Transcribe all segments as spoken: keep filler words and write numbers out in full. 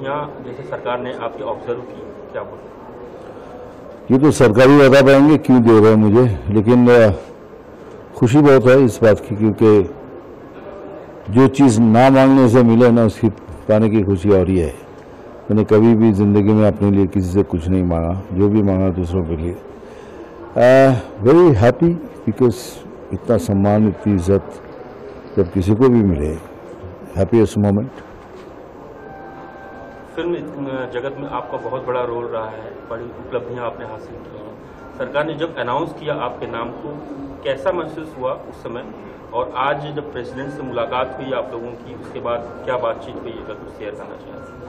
उपलब्धियां जैसे सरकार ने आपकी ऑब्जर्व की, क्या बोलते? ये तो सरकारी बता पाएंगे क्यों दे रहे हैं मुझे, लेकिन खुशी बहुत है इस बात की, क्योंकि जो चीज़ ना मांगने से मिले ना उसकी पाने की खुशी और ही है। मैंने कभी भी ज़िंदगी में अपने लिए किसी से कुछ नहीं मांगा, जो भी मांगा दूसरों के लिए। वेरी हैप्पी बिकॉज इतना सम्मान, इतनी इज्जत जब किसी को भी मिले, हैप्पीएस्ट मोमेंट। फिल्म जगत में आपका बहुत बड़ा रोल रहा है, बड़ी उपलब्धियां आपने हासिल की हैं। सरकार ने जब अनाउंस किया आपके नाम को, कैसा महसूस हुआ उस समय, और आज जब प्रेसिडेंट से मुलाकात हुई आप लोगों की, उसके बाद क्या बातचीत हुई, अगर कुछ शेयर करना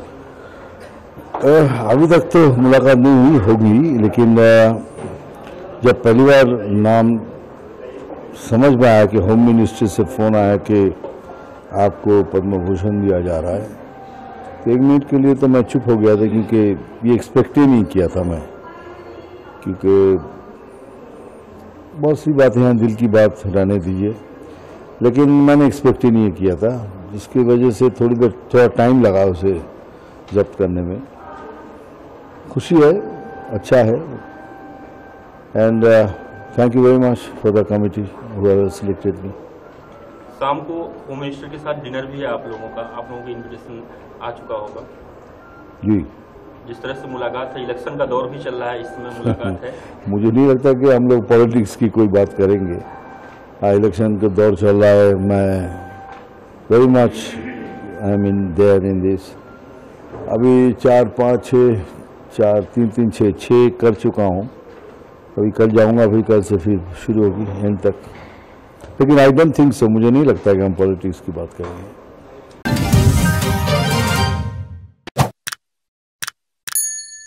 चाहें? अभी तक तो मुलाकात नहीं हुई, होगी, लेकिन जब पहली बार नाम समझ में आया कि होम मिनिस्ट्री से फ़ोन आया कि आपको पद्म भूषण दिया जा रहा है, तो एक मिनट के लिए तो मैं चुप हो गया था, क्योंकि ये एक्सपेक्ट ही नहीं किया था मैं, क्योंकि बहुत सी बातें हैं, दिल की बात रहने दीजिए, लेकिन मैंने एक्सपेक्ट ही नहीं किया था, जिसकी वजह से थोड़ी देर थोड़ा टाइम लगा उसे जब्त करने में। खुशी है, अच्छा है, and thank you very much for the committee who have selected me. शाम को होम मिनिस्टर के साथ डिनर भी है आप लोगों का, आप लोगों का इन्विटेशन आ चुका होगा जी। जिस तरह से मुलाकात है, इलेक्शन का दौर भी चल रहा है, इस समय मुलाकात है। मुझे नहीं लगता कि हम लोग पॉलिटिक्स की कोई बात करेंगे। हाँ, इलेक्शन का दौर चल रहा है, मैं very much I am in there in this. अभी चार पाँच छः चार तीन तीन छः छः कर चुका हूँ, अभी कल जाऊँगा, फिर कल से फिर शुरू होगी एंड तक। लेकिन आई डोंट थिंक सो, मुझे नहीं लगता कि हम पॉलिटिक्स की बात करेंगे।